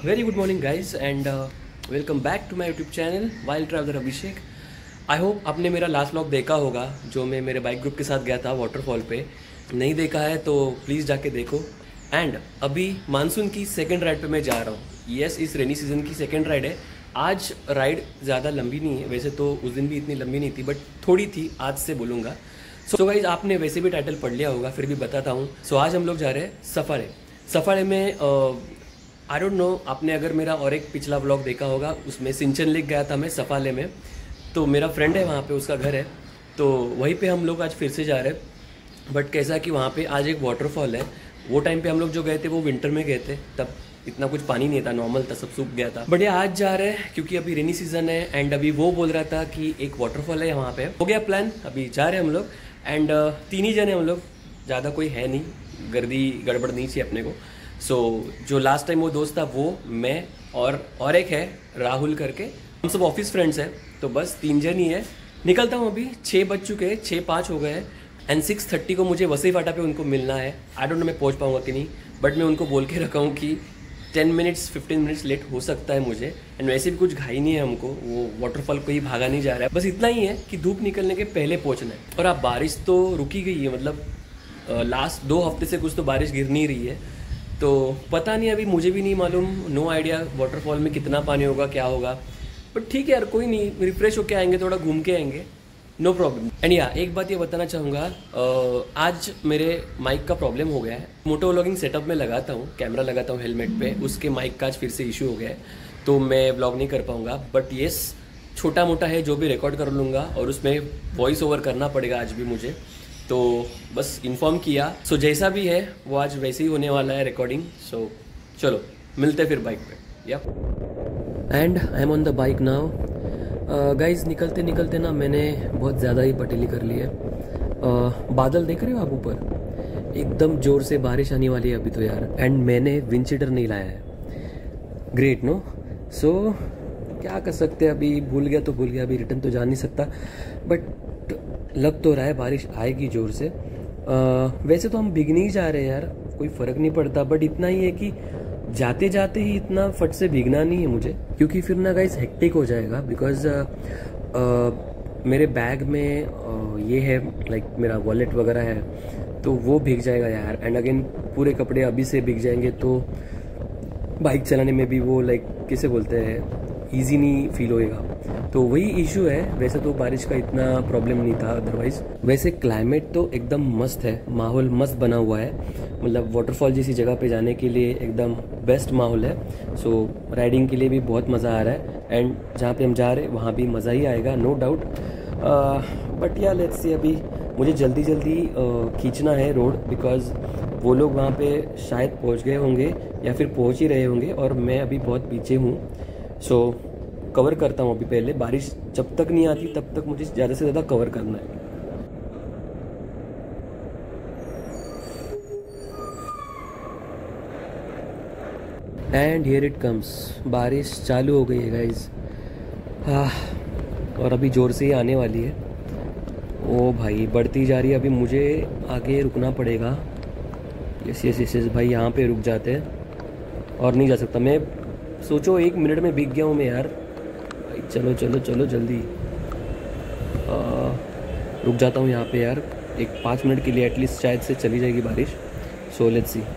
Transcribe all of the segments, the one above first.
Very good morning guys and welcome back to my YouTube channel wild traveller Abhishek. I hope आपने मेरा last vlog देखा होगा जो मैं मेरे बाइक ग्रुप के साथ गया था वाटरफॉल पे। नहीं देखा है तो प्लीज़ जाके देखो। एंड अभी मानसून की सेकेंड राइड पे मैं जा रहा हूँ। यस, इस रेनी सीजन की सेकेंड राइड है। आज राइड ज़्यादा लंबी नहीं है, वैसे तो उस दिन भी इतनी लंबी नहीं थी बट थोड़ी थी, आज से बोलूँगा। सो गाइज आपने वैसे भी टाइटल पढ़ लिया होगा, फिर भी बताता हूँ। सो आज हम लोग जा रहे हैं सफारे। सफारे में आई डोंट नो, आपने अगर मेरा और एक पिछला व्लॉग देखा होगा, उसमें सिंचन लेक गया था मैं सफाले में। तो मेरा फ्रेंड है वहाँ पे, उसका घर है, तो वहीं पे हम लोग आज फिर से जा रहे हैं। बट कैसा कि वहाँ पे आज एक वाटरफॉल है। वो टाइम पे हम लोग जो गए थे वो विंटर में गए थे, तब इतना कुछ पानी नहीं था, नॉर्मल था, सब सूख गया था। बट ये आज जा रहे हैं क्योंकि अभी रेनी सीजन है। एंड अभी वो बोल रहा था कि एक वाटरफॉल है वहाँ पे, हो गया प्लान, अभी जा रहे हैं हम लोग। एंड 3 ही जने हम लोग, ज़्यादा कोई है नहीं, गर्दी गड़बड़ नहीं चाहिए अपने को। सो जो लास्ट टाइम वो दोस्त था वो, मैं और एक है राहुल करके, हम सब ऑफिस फ्रेंड्स हैं। तो बस 3 जन ही है। निकलता हूँ अभी, 6 बज चुके हैं, 6:05 हो गए हैं। एंड 6:30 को मुझे वसई फाटा पे उनको मिलना है। आई डोंट नो मैं पहुँच पाऊँगा कि नहीं, बट मैं उनको बोल के रखा हूँ कि 10 मिनट्स 15 मिनट्स लेट हो सकता है मुझे। एंड वैसे भी कुछ घाई नहीं है हमको, वो वाटरफॉल को ही भागा नहीं जा रहा है। बस इतना ही है कि धूप निकलने के पहले पहुँचना है। और अब बारिश तो रुकी गई है, मतलब लास्ट 2 हफ्ते से कुछ तो बारिश गिर नहीं रही है। तो पता नहीं, अभी मुझे भी नहीं मालूम, नो आइडिया वाटरफॉल में कितना पानी होगा, क्या होगा। बट ठीक है यार, कोई नहीं, रिफ्रेश होके आएंगे, थोड़ा घूम के आएंगे, नो प्रॉब्लम। एंड या एक बात ये बताना चाहूँगा, आज मेरे माइक का प्रॉब्लम हो गया है। मोटो व्लॉगिंग सेटअप में लगाता हूँ, कैमरा लगाता हूँ हेलमेट पे, उसके माइक का आज फिर से इशू हो गया है, तो मैं व्लॉग नहीं कर पाऊँगा। बट येस, छोटा मोटा है जो भी रिकॉर्ड कर लूँगा, और उसमें वॉइस ओवर करना पड़ेगा आज भी मुझे, तो बस इन्फॉर्म किया। सो जैसा भी है वो आज वैसे ही होने वाला है रिकॉर्डिंग। सो चलो मिलते हैं फिर बाइक पे। Yeah and I am on the bike now guys. निकलते निकलते ना मैंने बहुत ज़्यादा ही पटेली कर ली है। बादल देख रहे हो आप ऊपर, एकदम ज़ोर से बारिश आने वाली है अभी तो यार। एंड मैंने विंड शीटर नहीं लाया है। Great no. सो क्या कर सकते हैं, अभी भूल गया तो भूल गया, अभी रिटर्न तो जा नहीं सकता। बट लग तो रहा है बारिश आएगी ज़ोर से। वैसे तो हम भीगने ही जा रहे हैं यार, कोई फ़र्क नहीं पड़ता। बट इतना ही है कि जाते जाते ही इतना फट से भीगना नहीं है मुझे, क्योंकि फिर ना गाइस हेक्टिक हो जाएगा। बिकॉज मेरे बैग में ये है, लाइक मेरा वॉलेट वगैरह है, तो वो भीग जाएगा यार। एंड अगेन पूरे कपड़े अभी से भीग जाएंगे तो बाइक चलाने में भी वो लाइक कैसे बोलते हैं, ईजी नहीं फील होएगा। तो वही इशू है। वैसे तो बारिश का इतना प्रॉब्लम नहीं था अदरवाइज। वैसे क्लाइमेट तो एकदम मस्त है, माहौल मस्त बना हुआ है, मतलब वाटरफॉल जैसी जगह पे जाने के लिए एकदम बेस्ट माहौल है। सो राइडिंग के लिए भी बहुत मज़ा आ रहा है। एंड जहाँ पे हम जा रहे हैं वहाँ भी मज़ा ही आएगा, no doubt. But yeah let's see, अभी मुझे जल्दी जल्दी खींचना है रोड, बिकॉज वो लोग वहाँ पे शायद पहुँच गए होंगे या फिर पहुँच ही रहे होंगे, और मैं अभी बहुत पीछे हूँ। सो कवर करता हूँ अभी पहले, बारिश जब तक नहीं आती तब तक मुझे ज़्यादा से ज़्यादा कवर करना है। एंड हियर इट कम्स, बारिश चालू हो गई है गाइज। और अभी ज़ोर से ही आने वाली है। ओ भाई, बढ़ती जा रही है, अभी मुझे आगे रुकना पड़ेगा। यस यस यस यस भाई, यहाँ पे रुक जाते हैं और नहीं जा सकता मैं। सोचो 1 मिनट में भीग गया हूँ मैं यार। चलो चलो चलो जल्दी, रुक जाता हूँ यहाँ पे यार, एक 5 मिनट के लिए एटलीस्ट, शायद से चली जाएगी बारिश। So let's see.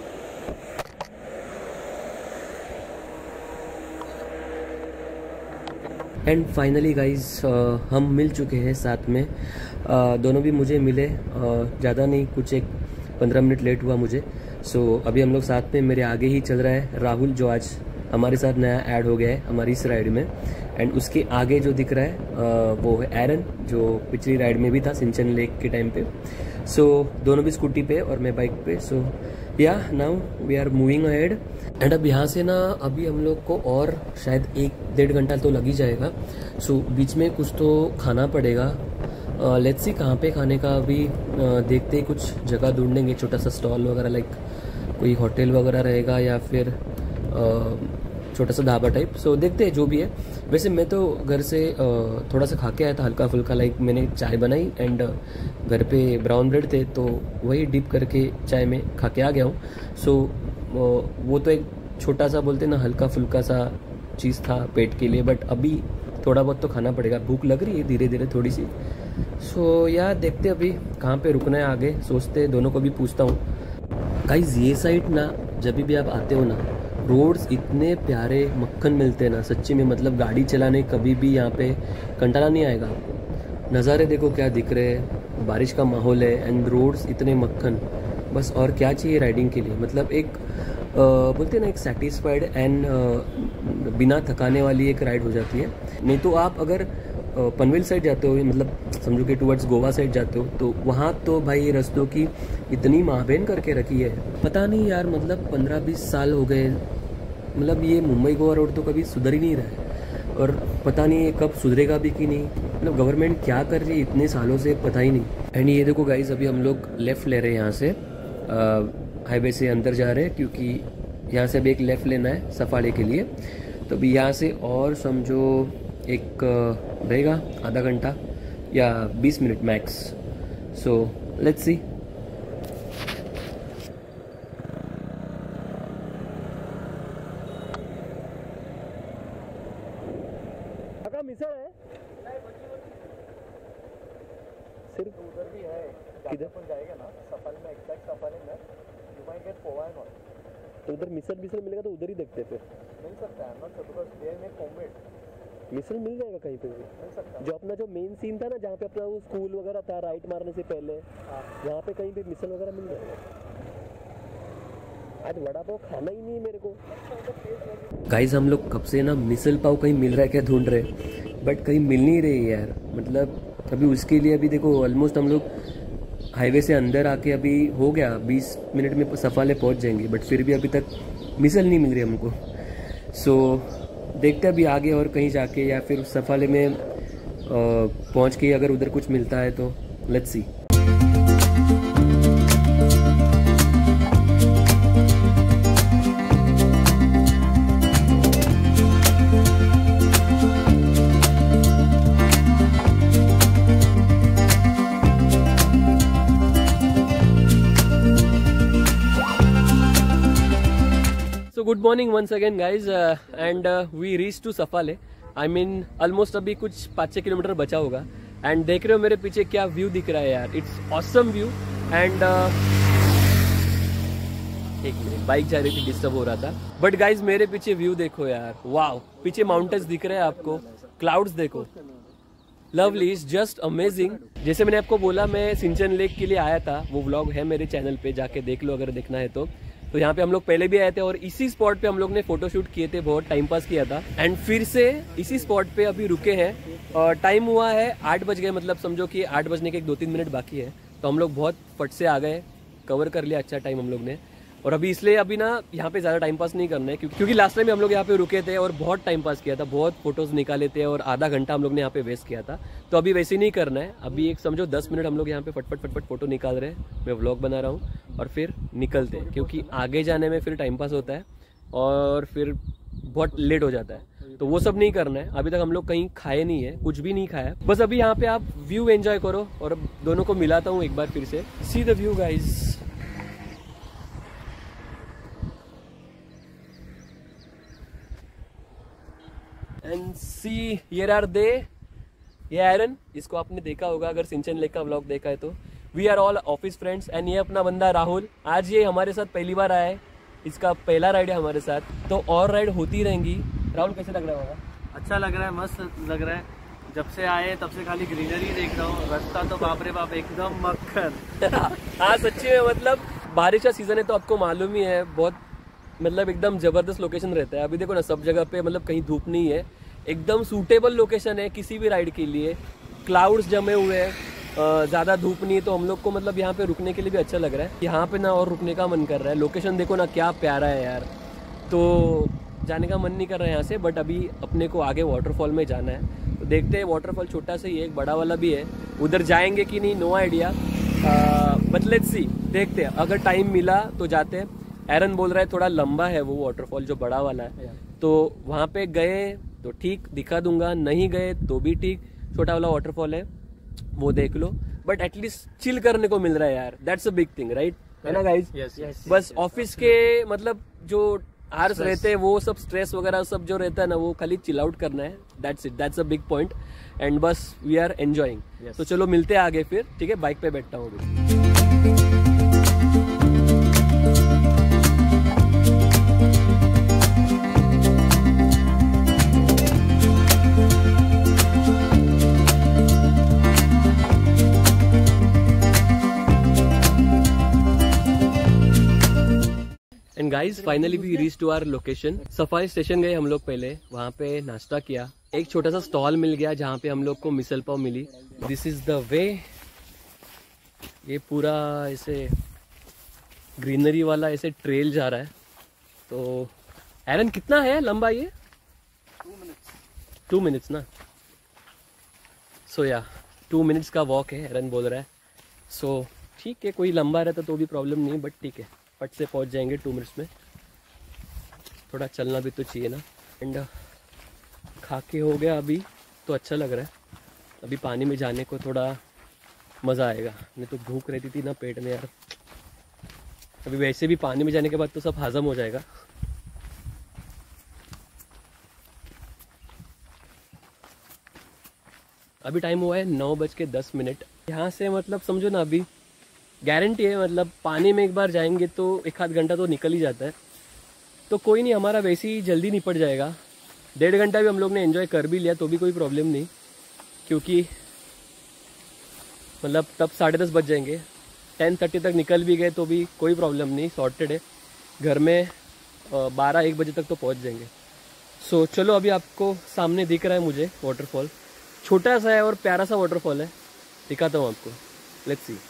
And finally guys हम मिल चुके हैं साथ में। दोनों भी मुझे मिले, ज़्यादा नहीं, कुछ एक 15 मिनट लेट हुआ मुझे। सो अभी हम लोग साथ में, मेरे आगे ही चल रहा है राहुल, जो आज हमारे साथ नया ऐड हो गया है हमारी इस राइड में। एंड उसके आगे जो दिख रहा है वो है एरन, जो पिछली राइड में भी था सिंचन लेक के टाइम पे। सो दोनों भी स्कूटी पे और मैं बाइक पे। So yeah now we are moving ahead. And अब यहाँ से ना अभी हम लोग को और शायद 1-1.5 घंटा तो लग ही जाएगा। सो बीच में कुछ तो खाना पड़ेगा। लेट्स सी कहाँ पे खाने का, अभी देखते ही कुछ जगह ढूंढेंगे, छोटा सा स्टॉल वगैरह, लाइक कोई होटल वगैरह रहेगा या फिर छोटा सा ढाबा टाइप। सो देखते हैं जो भी है। वैसे मैं तो घर से थोड़ा सा खा के आया था, हल्का फुल्का, लाइक मैंने चाय बनाई एंड घर पे ब्राउन ब्रेड थे, तो वही डिप करके चाय में खा के आ गया हूँ। सो वो तो एक छोटा सा बोलते ना, हल्का फुल्का सा चीज़ था पेट के लिए, बट अभी थोड़ा बहुत तो खाना पड़ेगा, भूख लग रही है धीरे धीरे थोड़ी सी। सो यार देखते अभी कहाँ पे रुकना है, आगे सोचते, दोनों को भी पूछता हूँ। गाइस ये साइड ना जब भी आप आते हो ना, रोड्स इतने प्यारे मक्खन मिलते हैं ना सच्ची में, मतलब गाड़ी चलाने कभी भी यहाँ पे कंटाला नहीं आएगा आपको। नज़ारे देखो क्या दिख रहे हैं, बारिश का माहौल है एंड रोड्स इतने मक्खन, बस और क्या चाहिए राइडिंग के लिए। मतलब एक बोलते हैं ना, एक सेटिस्फाइड एंड बिना थकाने वाली एक राइड हो जाती है। नहीं तो आप अगर पनवेल साइड जाते हो, मतलब समझो कि टुवर्ड्स गोवा साइड जाते हो, तो वहाँ तो भाई रस्तों की इतनी महाबेन करके रखी है, पता नहीं यार, मतलब 15-20 साल हो गए, मतलब ये मुंबई गोवा रोड तो कभी सुधर ही नहीं रहा है, और पता नहीं कब सुधरेगा भी कि नहीं। मतलब गवर्नमेंट क्या कर रही है इतने सालों से, पता ही नहीं। एंड ये देखो गाइज, अभी हम लोग लेफ़्ट ले रहे हैं यहाँ से, हाईवे से अंदर जा रहे हैं, क्योंकि यहाँ से अभी एक लेफ़्ट लेना है सफाड़े के लिए। तो अभी यहाँ से और समझो एक रहेगा आधा घंटा या 20 minute max. So let's see. मिसर है सिर्फ उधर भी है, किधर पर जाएगा ना सफारी में, एग्जैक्ट सफारी में you might get poha and all. तो उधर मिसल मिलेगा तो उधर ही देखते फिर मिल सकता है, नॉट बिकॉज़ देयर में होममेड मिसल मिल जाएगा कहीं पे भी मिल सकता है। जो अपना जो मेन सीन था ना, जहाँ पे अपना वो स्कूल वगैरह था राइट मारने से पहले, यहाँ पे कहीं पे मिसल वगैरह मिल जाएगा। आज वड़ा पाव खाना ही नहीं है मेरे को। गाइस हम लोग कब से ना मिसल पाव कहीं मिल रहा है क्या ढूंढ रहे, बट कहीं मिल नहीं रही यार। मतलब अभी उसके लिए अभी देखो ऑलमोस्ट हम लोग हाईवे से अंदर आके अभी हो गया 20 मिनट में सफाले पहुंच जाएंगे, बट फिर भी अभी तक मिसल नहीं मिल रही हमको। सो देखते अभी आगे और कहीं जाके, या फिर सफाले में पहुंच के अगर उधर कुछ मिलता है तो let's see. Good morning once again guys, and we reach to Saphale. I mean almost अभी कुछ 5-6 किलोमीटर बचा होगा। एंड देख रहे हो मेरे पीछे क्या व्यू दिख रहा है यार, इट्स ऑसम व्यू। एंड एक मिनट, बाइक जा रही थी, डिस्टर्ब हो रहा था। बट गाइज मेरे पीछे व्यू देखो यार, वाओ, पीछे माउंटेन्स दिख रहे हैं आपको, क्लाउड्स देखो, लवली, इज जस्ट अमेजिंग। जैसे मैंने आपको बोला, मैं सिंचन लेक के लिए आया था, वो व्लॉग है मेरे चैनल पे, जाके देख लो अगर देखना है तो। तो यहाँ पे हम लोग पहले भी आए थे और इसी स्पॉट पे हम लोग ने फोटोशूट किए थे, बहुत टाइम पास किया था। एंड फिर से इसी स्पॉट पे अभी रुके हैं, और टाइम हुआ है 8 बज गए, मतलब समझो कि 8 बजने के 2-3 मिनट बाकी है। तो हम लोग बहुत फट से आ गए, कवर कर लिया अच्छा टाइम हम लोग ने। और अभी इसलिए अभी ना यहाँ पे ज़्यादा टाइम पास नहीं करना है, क्योंकि लास्ट टाइम हम लोग यहाँ पे रुके थे और बहुत टाइम पास किया था, बहुत फोटोज़ निकाले थे और आधा घंटा हम लोग ने यहाँ पे वेस्ट किया था। तो अभी वैसे नहीं करना है, अभी एक समझो 10 मिनट हम लोग यहाँ पे फटफट फोटो निकाल रहे हैं, मैं व्लॉग बना रहा हूँ और फिर निकलते हैं, क्योंकि आगे जाने में फिर टाइम पास होता है और फिर बहुत लेट हो जाता है। तो वो सब नहीं करना है। अभी तक हम लोग कहीं खाए नहीं है, कुछ भी नहीं खाया, बस अभी यहाँ पे आप व्यू एंजॉय करो। और दोनों को मिलाता हूँ एक बार फिर से, see the view guys. And see here are they, ये आयरन, इसको आपने देखा होगा अगर सिंचन लेक का व्लॉग देखा है तो। We are all office friends. And ये अपना बंदा राहुल, आज ये हमारे साथ पहली बार आया है, इसका पहला राइड है हमारे साथ, तो और राइड होती रहेंगी। राहुल कैसे लग रहा होगा? अच्छा लग रहा है, मस्त लग रहा है। जब से आए तब से खाली ग्रीनरी देख रहा हूँ, रास्ता तो बाप रे बाप एकदम मक्खन। हाँ सच्ची में, मतलब बारिश का सीजन है तो आपको मालूम ही है, बहुत मतलब एकदम जबरदस्त लोकेशन रहता है। अभी देखो ना, सब जगह पे मतलब कहीं धूप नहीं है, एकदम सूटेबल लोकेशन है किसी भी राइड के लिए। क्लाउड्स जमे हुए हैं, ज़्यादा धूप नहीं है, तो हम लोग को मतलब यहाँ पे रुकने के लिए भी अच्छा लग रहा है। यहाँ पे ना और रुकने का मन कर रहा है, लोकेशन देखो ना क्या प्यारा है यार। तो जाने का मन नहीं कर रहा है यहाँ से, बट अभी अपने को आगे वाटरफॉल में जाना है। तो देखते हैं, वाटरफॉल छोटा सा ही है, एक बड़ा वाला भी है, उधर जाएंगे कि नहीं, no idea, but let's see, देखते हैं। अगर टाइम मिला तो जाते हैं। एरन बोल रहा है थोड़ा लंबा है वो वाटरफॉल जो बड़ा वाला है, तो वहाँ पे गए तो ठीक दिखा दूंगा, नहीं गए तो भी ठीक। छोटा वाला वाटरफॉल है, वो देख लो, बट एटलीस्ट चिल करने को मिल रहा है यार, that's a big thing, right? है ना गाइज? यस। बस ऑफिस के मतलब जो आर्स रहते हैं, वो सब स्ट्रेस वगैरह सब जो रहता है ना, वो खाली चिल आउट करना है, that's it, that's a big point and बस वी आर एंजॉइंग। तो चलो मिलते हैं आगे फिर, ठीक है, बाइक पे बैठता हूँ अभी। And guys finally we reach to our location. सफाई स्टेशन गए हम लोग, पहले वहाँ पे नाश्ता किया, एक छोटा सा स्टॉल मिल गया जहाँ पे हम लोग को मिसल पाव मिली। दिस इज द वे, ये पूरा ऐसे ग्रीनरी वाला ऐसे ट्रेल जा रहा है। तो एरन कितना है लंबा ये? 2 मिनट्स ना। सो या 2 मिनट्स का वॉक है, एरन बोल रहा है। सो ठीक है, कोई लंबा रहता तो भी प्रॉब्लम नहीं, बट ठीक है, फट से पहुंच जाएंगे 2 मिनट्स में। थोड़ा चलना भी तो चाहिए ना। एंड खा के हो गया अभी, तो अच्छा लग रहा है। अभी पानी में जाने को थोड़ा मज़ा आएगा, नहीं तो भूख रहती थी ना पेट में यार। अभी वैसे भी पानी में जाने के बाद तो सब हजम हो जाएगा। अभी टाइम हुआ है 9:10। यहाँ से मतलब समझो ना, अभी गारंटी है, मतलब पानी में एक बार जाएंगे तो 1 आध घंटा तो निकल ही जाता है। तो कोई नहीं, हमारा वैसे ही जल्दी निपट जाएगा। 1.5 घंटा भी हम लोग ने एंजॉय कर भी लिया तो भी कोई प्रॉब्लम नहीं, क्योंकि मतलब तब 10:30 बज जाएंगे। 10:30 तक निकल भी गए तो भी कोई प्रॉब्लम नहीं, सॉर्टेड है। घर में 12-1 बजे तक तो पहुंच जाएंगे। सो चलो, अभी आपको सामने दिख रहा है मुझे वाटरफॉल, छोटा सा है और प्यारा सा वाटरफॉल है, दिखाता हूँ आपको, लेट्स सी।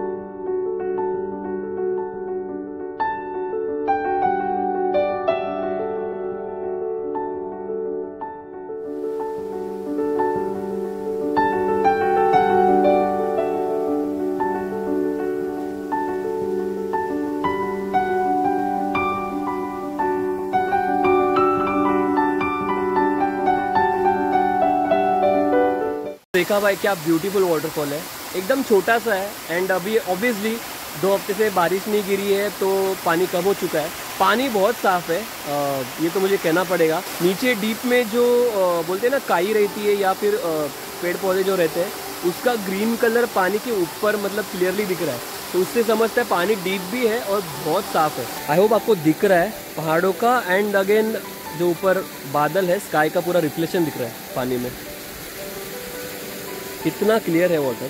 देखा भाई क्या ब्यूटीफुल वाटरफॉल है, एकदम छोटा सा है। एंड अभी ऑब्वियसली 2 हफ्ते से बारिश नहीं गिरी है तो पानी कम हो चुका है। पानी बहुत साफ है, ये तो मुझे कहना पड़ेगा। नीचे डीप में जो बोलते हैं ना काई रहती है या फिर पेड़ पौधे जो रहते हैं, उसका ग्रीन कलर पानी के ऊपर मतलब क्लियरली दिख रहा है, तो उससे समझता है पानी डीप भी है और बहुत साफ है। आई होप आपको दिख रहा है पहाड़ों का, एंड अगेन जो ऊपर बादल है, स्काई का पूरा रिफ्लेक्शन दिख रहा है पानी में, कितना क्लियर है वाटर।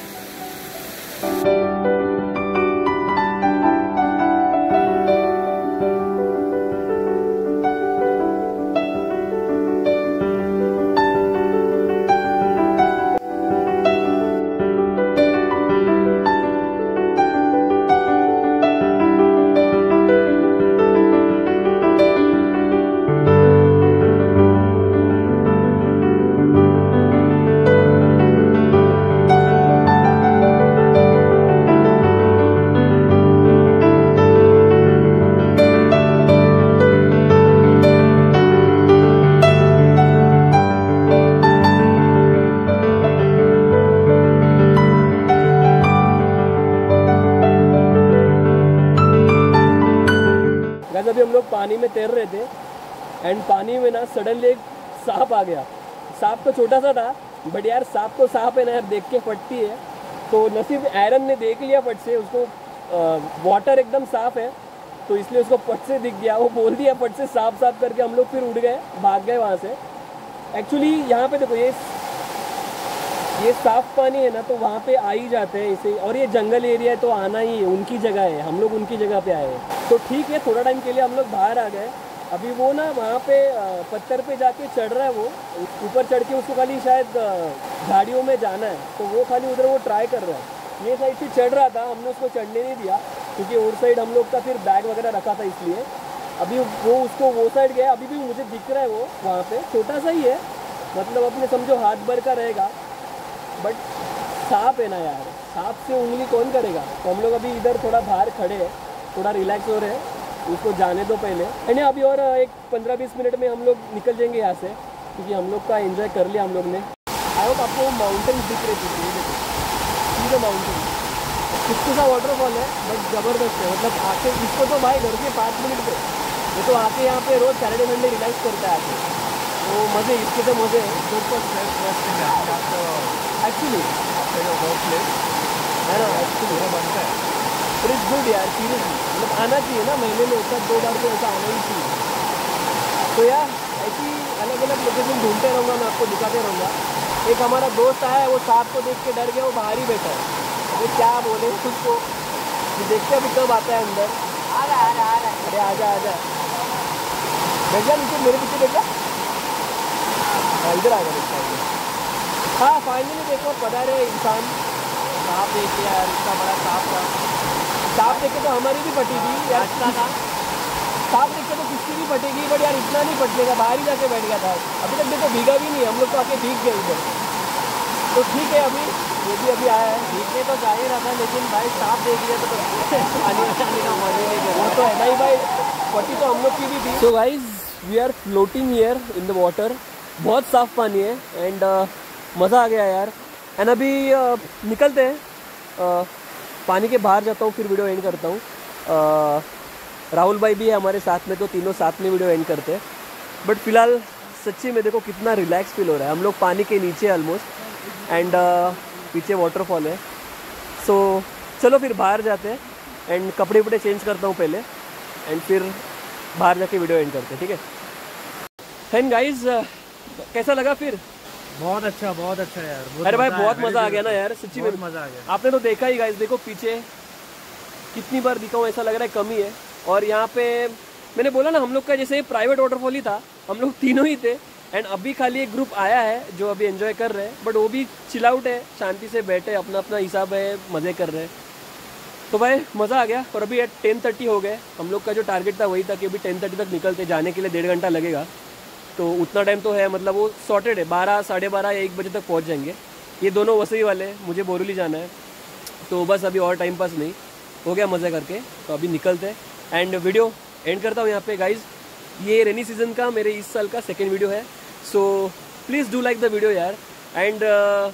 अभी हम लोग पानी में तैर रहे थे एंड पानी में ना सडनली एक सांप आ गया। सांप तो छोटा सा था, बट यार सांप तो सांप है ना यार, देख के फटती है। तो नसीब आयरन ने देख लिया फट से, उसको वाटर एकदम साफ है तो इसलिए उसको फट से दिख गया। वो बोल दिया फट से साफ साफ करके, हम लोग फिर उड़ गए, भाग गए वहाँ से। एक्चुअली यहाँ पे देखो, ये साफ पानी है ना, तो वहाँ पे आ ही जाते हैं इसे, और ये जंगल एरिया है तो आना ही है, उनकी जगह है, हम लोग उनकी जगह पे आए हैं। तो ठीक है, थोड़ा टाइम के लिए हम लोग बाहर आ गए। अभी वो ना वहाँ पे पत्थर पे जाके चढ़ रहा है, वो ऊपर चढ़ के उसको खाली शायद झाड़ियों में जाना है, तो वो खाली उधर वो ट्राई कर रहा है। ये साइड से चढ़ रहा था, हमने उसको चढ़ने नहीं दिया क्योंकि और साइड हम लोग का फिर बैग वगैरह रखा था, इसलिए अभी वो उसको वो साइड गया। अभी भी मुझे दिख रहा है वो वहाँ पे, छोटा सा ही है, मतलब अपने समझो हाथ भर का रहेगा, बट सांप है ना यार, सांप से उंगली कौन करेगा। तो हम लोग अभी इधर थोड़ा बाहर खड़े हैं, थोड़ा रिलैक्स हो रहे हैं, उसको जाने दो पहले। यानी अभी और एक 15-20 मिनट में हम लोग निकल जाएंगे यहाँ से, क्योंकि हम लोग का एंजॉय कर लिया हम लोग ने। आई होप आपको माउंटेन दिख रही थी, माउंटेन कितना सा वाटरफॉल है, बट ज़बरदस्त है। मतलब आके इसको तो भाई घर के 5 मिनट पे ये तो आके यहाँ पे रोज सैटरडे संडे रिलैक्स करता है आके, तो मज़े इसके तो मज़े एक्चुअली है ना, एक्चुअली बनता है। इट इज़ गुड यार, सीरियसली मतलब आना चाहिए ना, महीने में एक 2 बार तो ऐसा आना ही चाहिए। तो यार ऐसी अलग अलग लोकेशन ढूंढते रहूँगा, मैं आपको दिखाते रहूँगा। एक हमारा दोस्त आया है, वो सांप को देख के डर गया, वो बाहर ही बैठा है। अभी क्या बोले उसको, देखते अभी कब आता है अंदर। आ रहा है। अरे आजा बैठ जा नीचे, मेरे पीछे बैठ जा। हाँ इधर आ गया। हाँ फाइनली देखो पता रहे इंसान, सांप देख के यार, इतना बड़ा सांप था। सांप देख के तो हमारी भी फटी थी यार, इतना था सांप देख के तो किसकी भी फटेगी, बट यार इतना नहीं फटने का, बाहर ही जाके बैठ गया था। अभी तक देखो भीगा भी नहीं, हम लोग तो आके भीग गए उधर। तो ठीक है, अभी ये भी अभी आया है, भीगने तो जा ही रहा था, लेकिन भाई सांप देख लिया तो आने का मजे नहीं कर। वो तो है नहीं भाई, फटी तो हम लोग की भी थी। So guys we are floating here in the water, बहुत साफ पानी है एंड मज़ा आ गया यार। एंड अभी निकलते हैं, पानी के बाहर जाता हूँ, फिर वीडियो एंड करता हूँ। राहुल भाई भी है हमारे साथ में, तो तीनों साथ में वीडियो एंड करते हैं। बट फिलहाल सच्ची में देखो कितना रिलैक्स फील हो रहा है। हम लोग पानी के नीचे ऑलमोस्ट एंड पीछे वाटरफॉल है। सो चलो फिर बाहर जाते हैं एंड कपड़े वपड़े चेंज करता हूँ पहले, एंड फिर बाहर जाके वीडियो एंड करते हैं, ठीक है। एंड गाइज कैसा लगा फिर? बहुत अच्छा यार। अरे भाई बहुत मज़ा आ गया ना यार, सच्ची में मज़ा आ गया। आपने तो देखा ही गाइज, देखो पीछे कितनी बार दिखाऊँ, ऐसा लग रहा है कमी है। और यहाँ पे मैंने बोला ना, हम लोग का जैसे प्राइवेट वाटरफॉल ही था, हम लोग तीनों ही थे। एंड अभी खाली एक ग्रुप आया है जो अभी एंजॉय कर रहे हैं, बट वो भी चिल आउट है, शांति से बैठे, अपना अपना हिसाब है, मज़े कर रहे हैं। तो भाई मज़ा आ गया। और अभी 10:30 हो गए, हम लोग का जो टारगेट था वही था कि अभी 10:30 तक निकलते, जाने के लिए 1.5 घंटा लगेगा, तो उतना टाइम तो है, मतलब वो सॉर्टेड है। 12, 12:30 या 1 बजे तक पहुँच जाएंगे। ये दोनों वसई वाले, मुझे बोरीवली जाना है, तो बस अभी और टाइम पास नहीं हो गया मज़े करके, तो अभी निकलते हैं। एंड वीडियो एंड करता हूँ यहाँ पे गाइज। ये रेनी सीजन का मेरे इस साल का सेकेंड वीडियो है, so please do like the video यार। एंड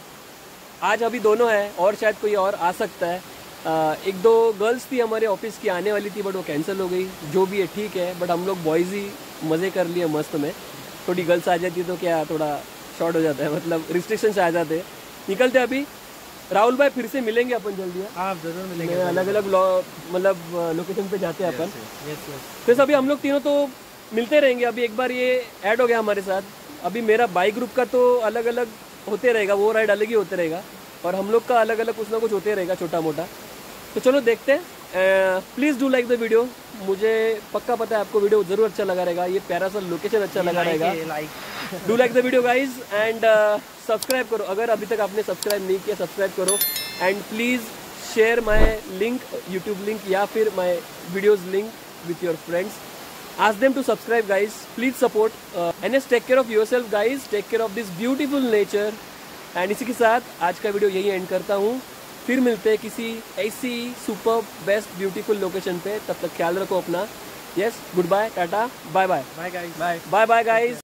आज अभी दोनों है, और शायद कोई और आ सकता है। 1-2 गर्ल्स थी हमारे ऑफिस की, आने वाली थी, बट वो कैंसिल हो गई। जो भी है ठीक है, बट हम लोग बॉयज़ ही मज़े कर लिए मस्त में। थोड़ी गर्ल्स आ जाती तो क्या थोड़ा शॉर्ट हो जाता है, मतलब रिस्ट्रिक्शंस आ जाते हैं। निकलते अभी। राहुल भाई फिर से मिलेंगे अपन जल्दी, आप जरूर मिलेंगे, अलग अलग मतलब लोकेशन पे जाते हैं अपन। फिर अभी हम लोग तीनों तो मिलते रहेंगे। अभी एक बार ये ऐड हो गया हमारे साथ, अभी मेरा बाइक ग्रुप का तो अलग अलग होते रहेगा, वो राइड अलग ही होते रहेगा, और हम लोग का अलग अलग कुछ ना कुछ होते रहेगा छोटा मोटा। तो चलो देखते हैं। Please do like the video. मुझे पक्का पता है आपको वीडियो ज़रूर अच्छा लगा रहेगा, ये प्यारा सा लोकेशन अच्छा लगा रहेगा। Do like the video guys and subscribe करो, अगर अभी तक आपने सब्सक्राइब नहीं किया सब्सक्राइब करो। And please share my link, YouTube link या फिर my videos link with your friends. Ask them to subscribe guys, please support and just take care of yourself guys, take care of this beautiful nature। And इसी के साथ आज का video यही and करता हूँ। फिर मिलते हैं किसी ऐसी सुपर बेस्ट ब्यूटीफुल लोकेशन पे, तब तक ख्याल रखो अपना। Yes, good bye, tata, bye bye, bye guys, bye bye guys.